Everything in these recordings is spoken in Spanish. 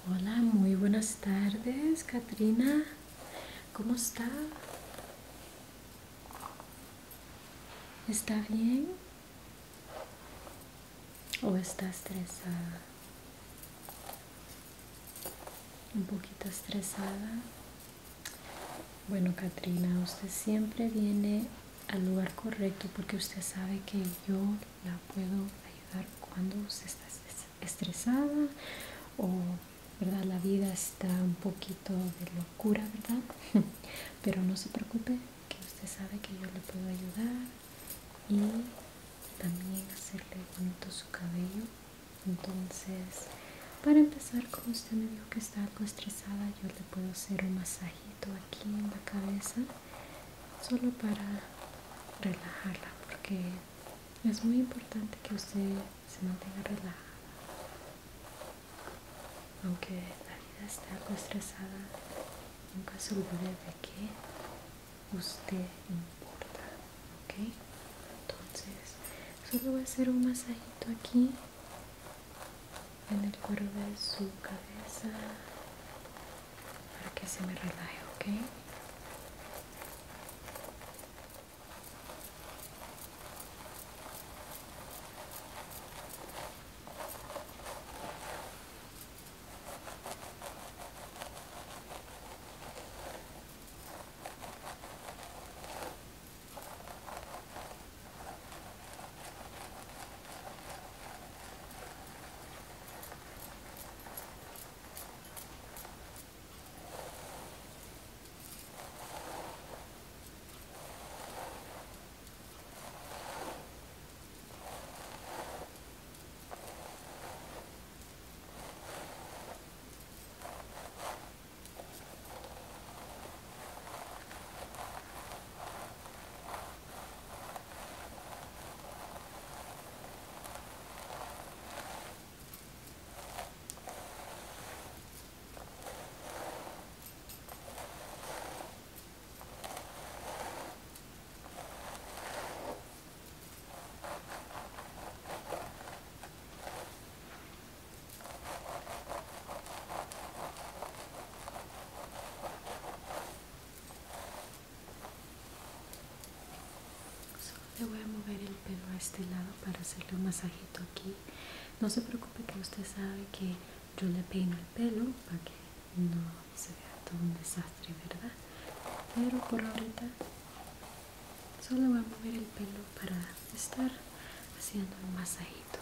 Hola, muy buenas tardes, Katrina. ¿Cómo está? ¿Está bien? ¿O está estresada? ¿Un poquito estresada? Bueno, Katrina, usted siempre viene al lugar correcto porque usted sabe que yo la puedo ayudar cuando usted está estresada o, ¿verdad? La vida está un poquito de locura, ¿verdad? Pero no se preocupe, que usted sabe que yo le puedo ayudar y también hacerle bonito su cabello. Entonces, para empezar, como usted me dijo que está algo estresada, yo le puedo hacer un masajito aquí en la cabeza, solo para relajarla, porque es muy importante que usted se mantenga relajada. Aunque la vida esté algo estresada, nunca se olvide de que usted importa, ¿ok? Entonces, solo voy a hacer un masajito aquí en el cuero de su cabeza para que se me relaje, ¿ok? Le voy a mover el pelo a este lado para hacerle un masajito aquí. No se preocupe, que usted sabe que yo le peino el pelo para que no se vea todo un desastre, ¿verdad? Pero por ahorita solo voy a mover el pelo para estar haciendo un masajito.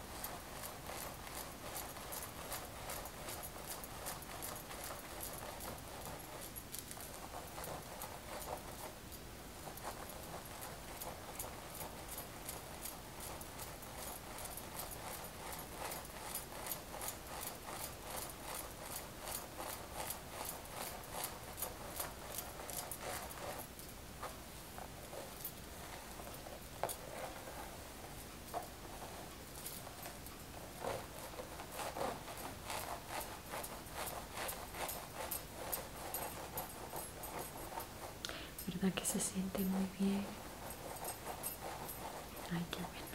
¿Verdad que se siente muy bien? Ay, qué bueno.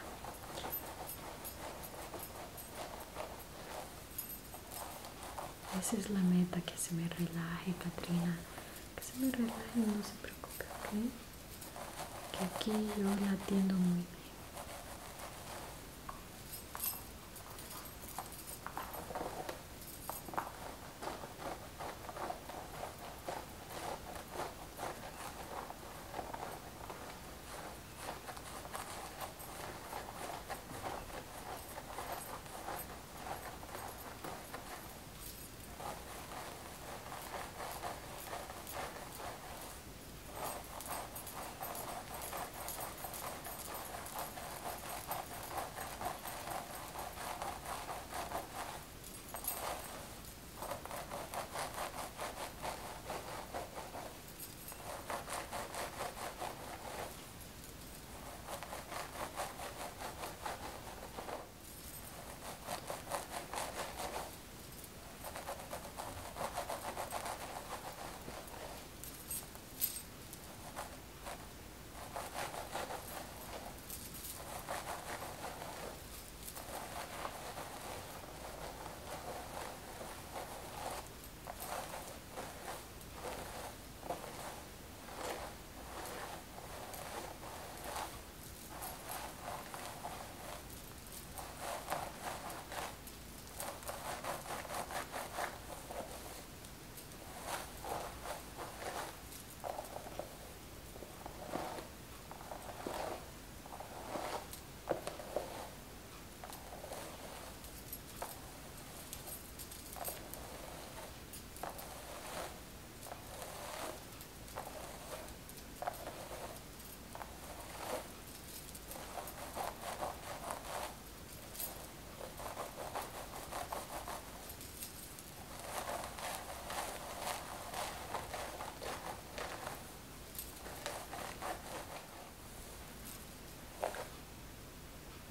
Esa es la meta, que se me relaje, Katrina. Que se me relaje, no se preocupe, ¿ok? Que aquí yo la atiendo muy bien.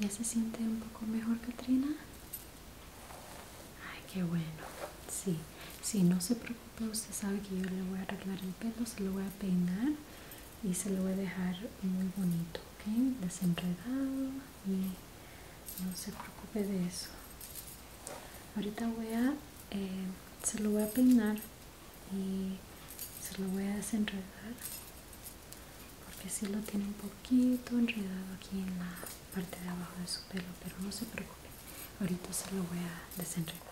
¿Ya se siente un poco mejor, Katrina? Ay, qué bueno. Sí, sí, no se preocupe, usted sabe que yo le voy a arreglar el pelo, se lo voy a peinar y se lo voy a dejar muy bonito, ¿ok? Desenredado y no se preocupe de eso. Ahorita se lo voy a peinar y se lo voy a desenredar porque sí lo tiene un poquito enredado aquí en la parte de abajo de su pelo, pero no se preocupe, ahorita se lo voy a desenredar.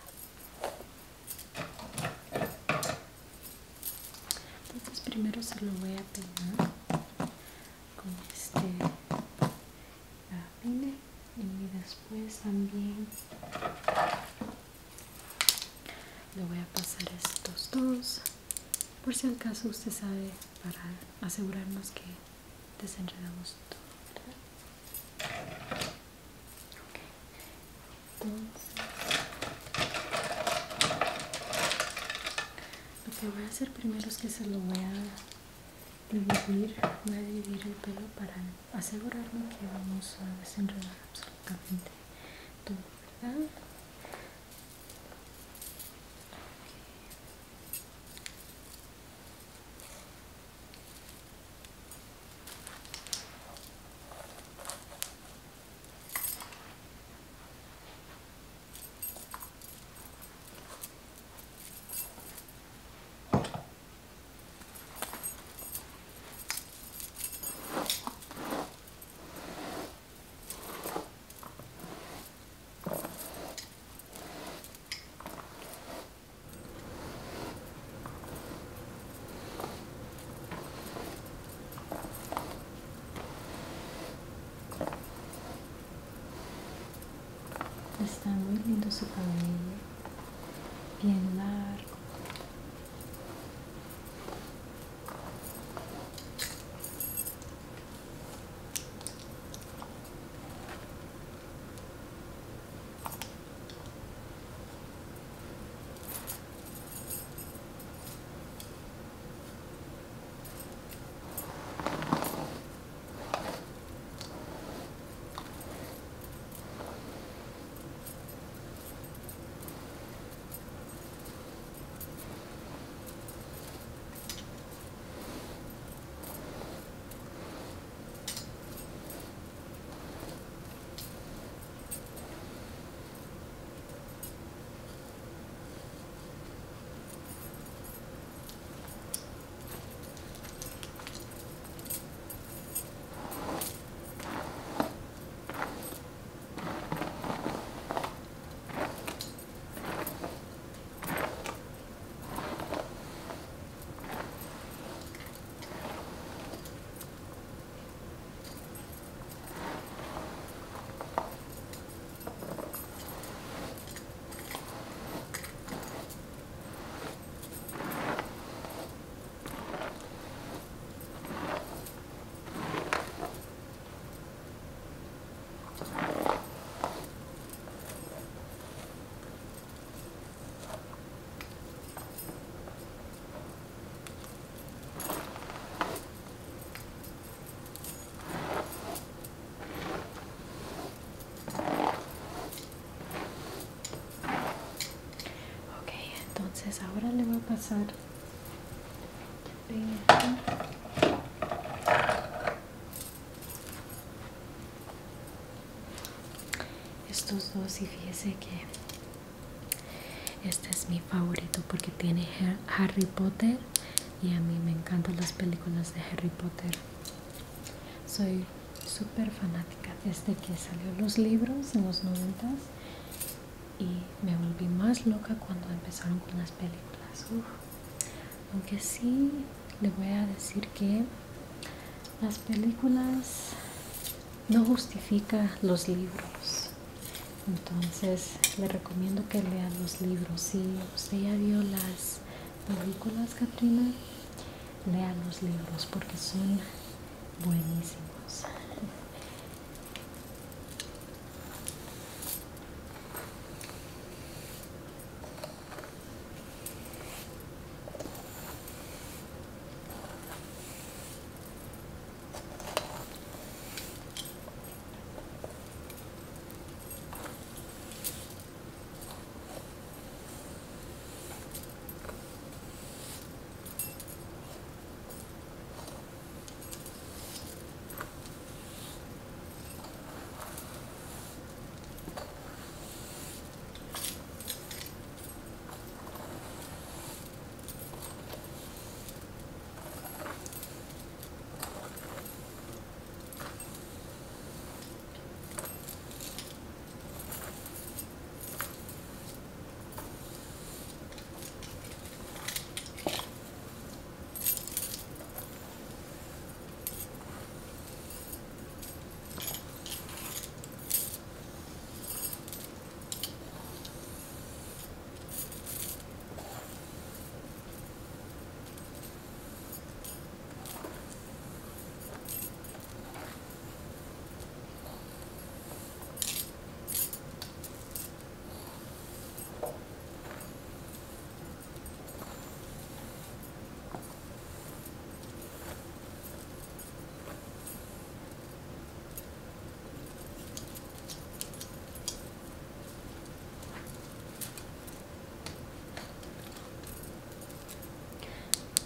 Entonces primero se lo voy a peinar con este peine y después también le voy a pasar estos dos, por si acaso usted sabe, para asegurarnos que desenredamos todo, ¿verdad? Ok, entonces lo que voy a hacer primero es que se lo voy a dividir el pelo para asegurarme que vamos a desenredar absolutamente todo, ¿verdad? Está muy lindo su cabello, bien largo. Entonces ahora le voy a pasar estos dos y fíjese que este es mi favorito porque tiene Harry Potter y a mí me encantan las películas de Harry Potter. Soy súper fanática desde que salió los libros en los 90s y me volví más loca cuando empezaron con las películas. Aunque sí le voy a decir que las películas no justifican los libros, entonces le recomiendo que lea los libros. Si usted ya vio las películas, Katrina, lea los libros porque son buenísimos.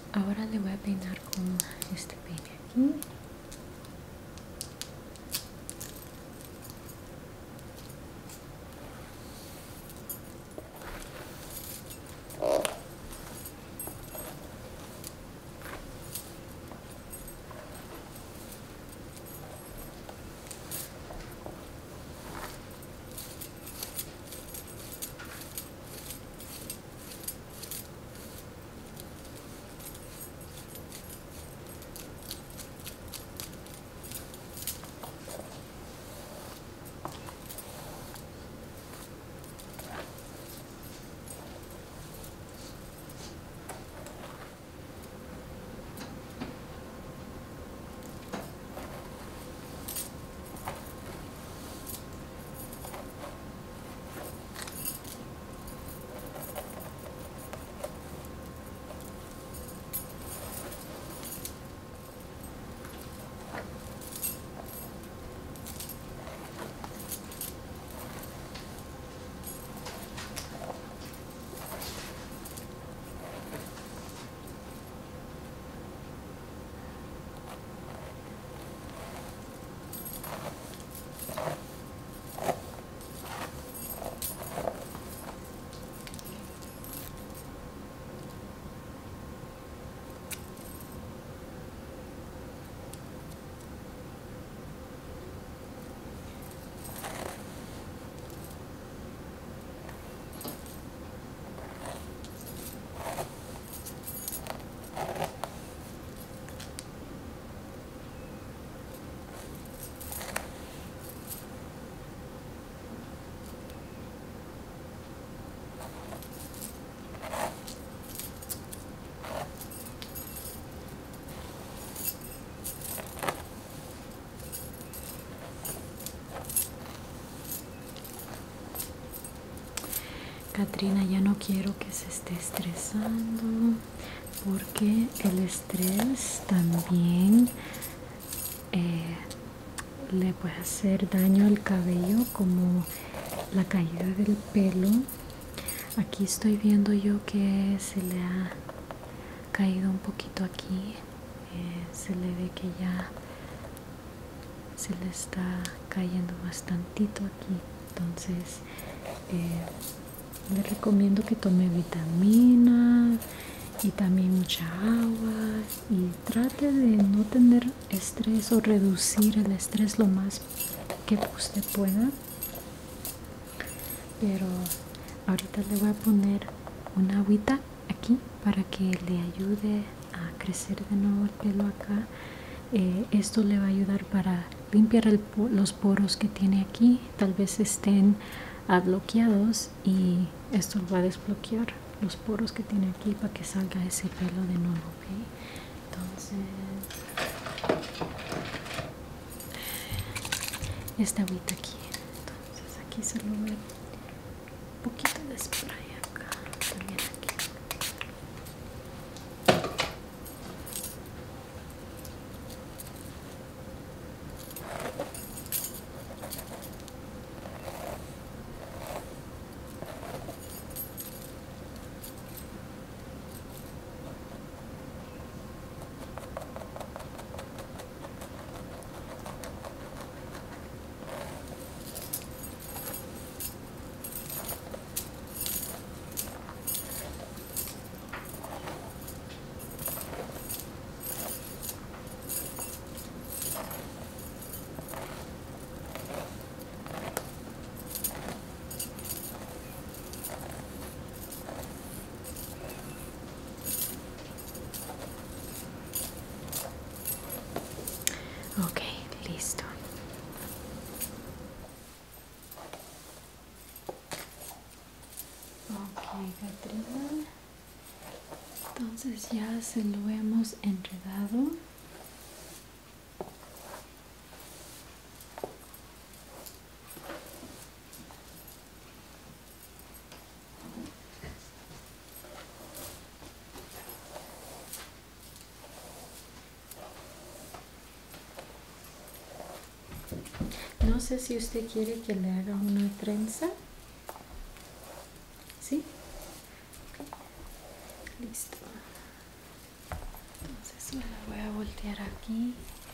Ahora le voy a peinar con este peine aquí. Katrina, ya no quiero que se esté estresando porque el estrés también le puede hacer daño al cabello, como la caída del pelo. Aquí estoy viendo yo que se le ha caído un poquito aquí, se le ve que ya se le está cayendo bastantito aquí. Entonces le recomiendo que tome vitamina y también mucha agua, y trate de no tener estrés o reducir el estrés lo más que usted pueda. Pero ahorita le voy a poner una agüita aquí para que le ayude a crecer de nuevo el pelo acá. Esto le va a ayudar para limpiar los poros que tiene aquí, tal vez estén bloqueados, y esto va a desbloquear los poros que tiene aquí para que salga ese pelo de nuevo, ¿ok? Entonces esta agüita aquí, entonces aquí se lo ve un poquito de spray acá, también aquí. Ok, listo. Ok, Katrina. Entonces ya se lo hemos enredado. No sé si usted quiere que le haga una trenza. ¿Sí? Listo. Entonces me la voy a voltear aquí.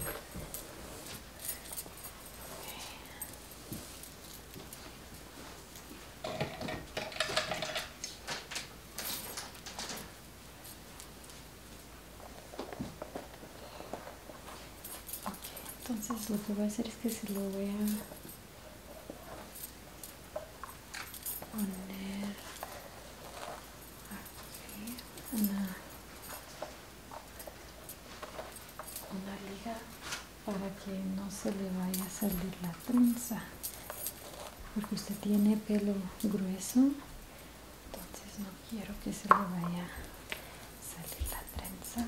Entonces lo que voy a hacer es que se lo voy a poner aquí una liga para que no se le vaya a salir la trenza, porque usted tiene pelo grueso, entonces no quiero que se le vaya a salir la trenza.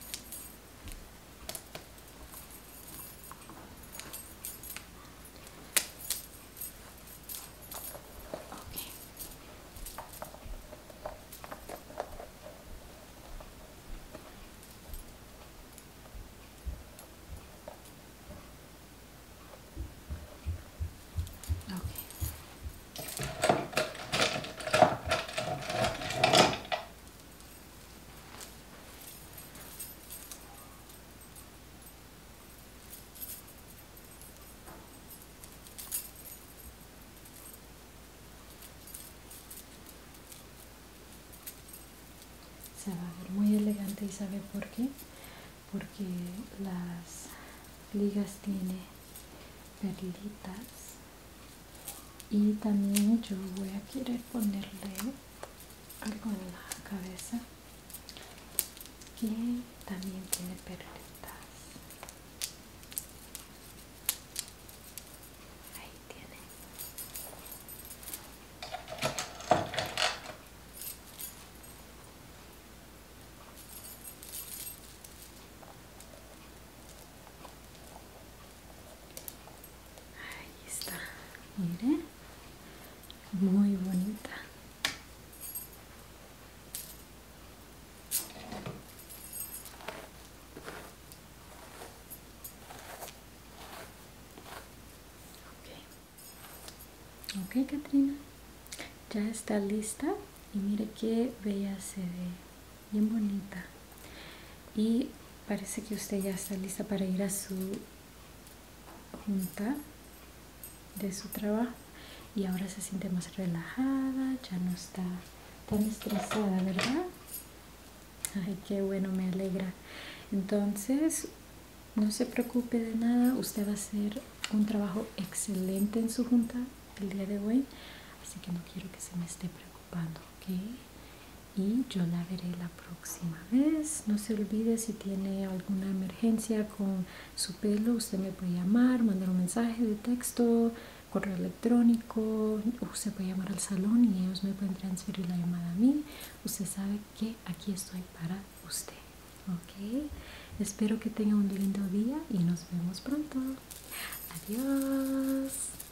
Se va a ver muy elegante, y ¿sabe por qué? Porque las ligas tiene perlitas, y también yo voy a querer ponerle algo en la cabeza que también tiene perlitas. Ahí tiene. Ahí está, mire, muy bonita. Ok, Katrina, ya está lista, y mire qué bella se ve, bien bonita. Y parece que usted ya está lista para ir a su junta de su trabajo, y ahora se siente más relajada, ya no está tan estresada, ¿verdad? Ay, qué bueno, me alegra. Entonces, no se preocupe de nada, usted va a hacer un trabajo excelente en su junta el día de hoy, así que no quiero que se me esté preocupando, ¿ok? Y yo la veré la próxima vez. No se olvide, si tiene alguna emergencia con su pelo, usted me puede llamar, mandar un mensaje de texto, correo electrónico, o usted puede llamar al salón y ellos me pueden transferir la llamada a mí. Usted sabe que aquí estoy para usted, ¿ok? Espero que tenga un lindo día y nos vemos pronto. Adiós.